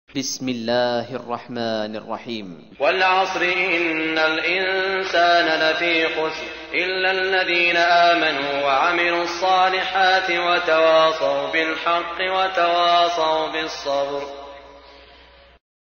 بسم الله الرحمن الرحيم. والعصر إن الإنسان لفي خسر إلا الذين آمنوا وعملوا الصالحات وتواصوا بالحق وتواصوا بالصبر.